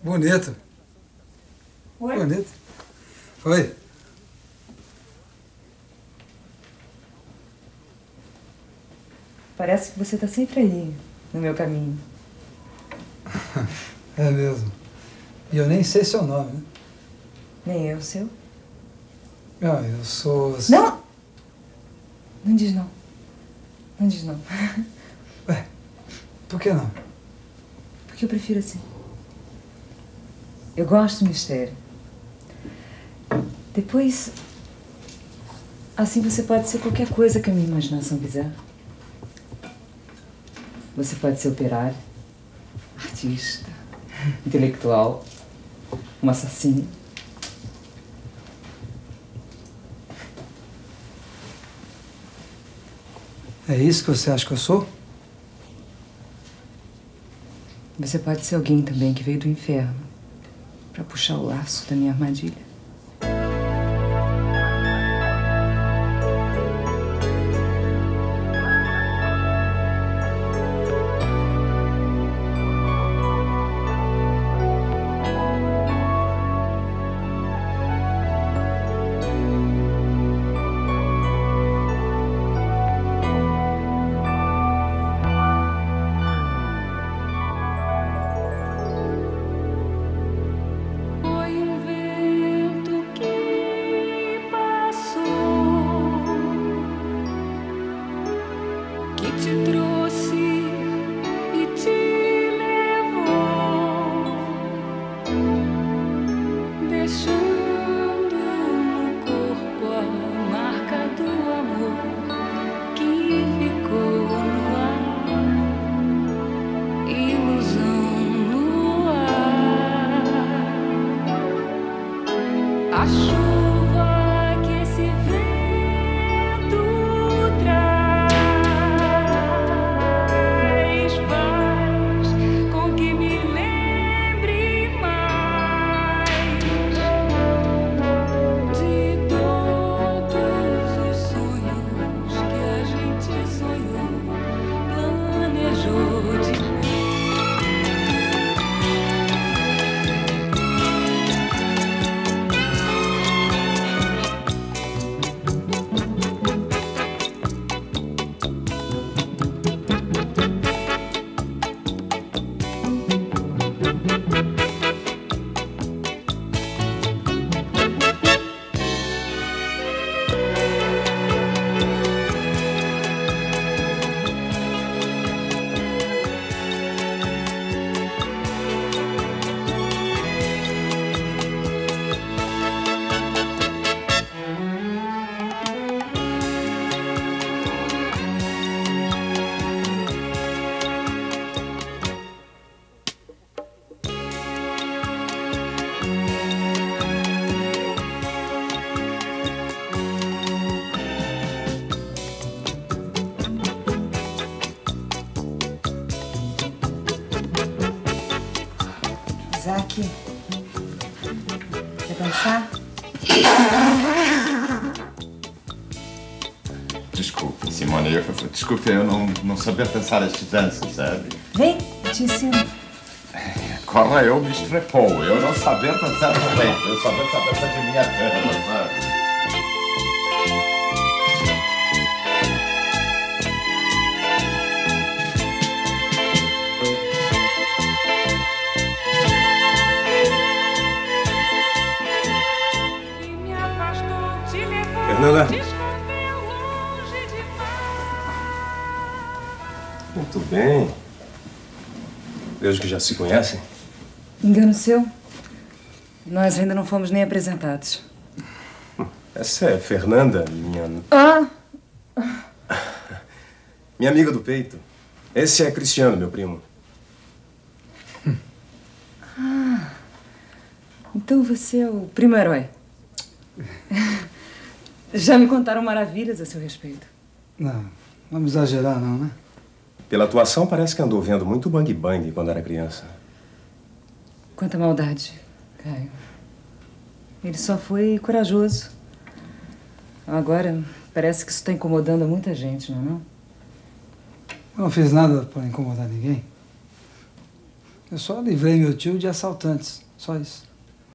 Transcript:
Bonito. Oi? Bonito. Oi. Parece que você tá sempre aí, no meu caminho. É mesmo. E eu nem sei seu nome, né? Nem eu, o seu? Ah, eu sou... Não! Não diz não. Não diz não. Ué, por que não? Porque eu prefiro assim. Eu gosto do mistério. Depois, assim você pode ser qualquer coisa que a minha imaginação quiser. Você pode ser operário, artista, intelectual, um assassino. É isso que você acha que eu sou? Você pode ser alguém também que veio do inferno para puxar o laço da minha armadilha. Isaac, quer dançar? Desculpe, Simone, desculpe, eu não sabia dançar estas danças, sabe? Vem, eu te ensino. Corra, eu me estrepou, eu não sabia dançar direito, eu sabia dançar de minha perna, sabe? Fernanda. Muito bem. Vejo que já se conhecem. Engano seu? Nós ainda não fomos nem apresentados. Essa é Fernanda, minha... Ah! Minha amiga do peito. Esse é Cristiano, meu primo. Ah, então você é o primo herói. Já me contaram maravilhas a seu respeito. Não, vamos exagerar não, né? Pela atuação, parece que andou vendo muito Bang Bang quando era criança. Quanta maldade, Caio. Ele só foi corajoso. Agora, parece que isso está incomodando muita gente, não é não? Eu não fiz nada para incomodar ninguém. Eu só livrei meu tio de assaltantes. Só isso.